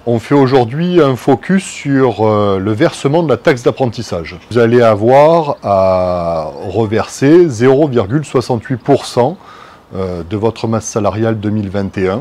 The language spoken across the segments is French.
On fait aujourd'hui un focus sur le versement de la taxe d'apprentissage. Vous allez avoir à reverser 0,68% de votre masse salariale 2021,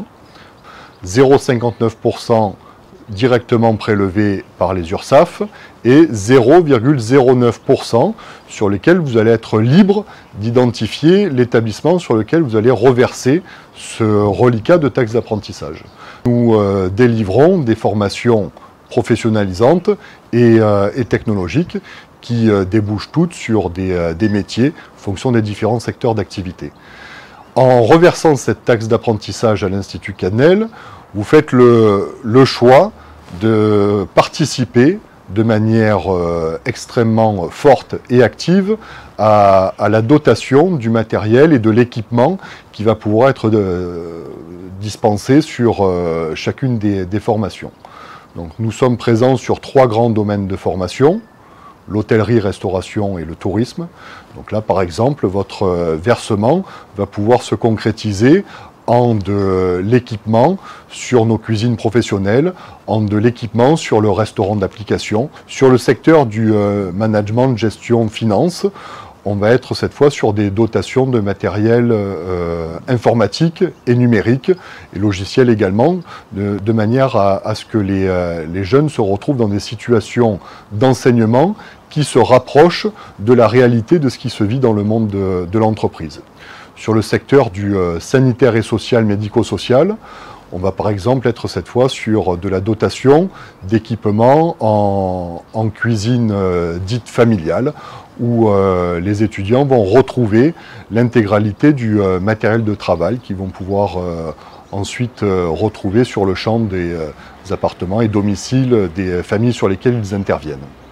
0,59% directement prélevé par les URSSAF et 0,09% sur lesquels vous allez être libre d'identifier l'établissement sur lequel vous allez reverser ce reliquat de taxe d'apprentissage. Nous délivrons des formations professionnalisantes et technologiques qui débouchent toutes sur des métiers en fonction des différents secteurs d'activité. En reversant cette taxe d'apprentissage à l'Institut Cadnel, vous faites le choix de participer de manière extrêmement forte et active à la dotation du matériel et de l'équipement qui va pouvoir être dispensé sur chacune des formations. Donc, nous sommes présents sur 3 grands domaines de formation: l'hôtellerie, restauration et le tourisme. Donc là, par exemple, votre versement va pouvoir se concrétiser en de l'équipement sur nos cuisines professionnelles, en de l'équipement sur le restaurant d'application. Sur le secteur du management, gestion, finance, on va être cette fois sur des dotations de matériel informatique et numérique, et logiciel également, de manière à ce que les jeunes se retrouvent dans des situations d'enseignement qui se rapprochent de la réalité de ce qui se vit dans le monde de l'entreprise. Sur le secteur du sanitaire et social, médico-social, on va par exemple être cette fois sur de la dotation d'équipements en cuisine dite familiale, où les étudiants vont retrouver l'intégralité du matériel de travail qu'ils vont pouvoir ensuite retrouver sur le champ des appartements et domiciles des familles sur lesquelles ils interviennent.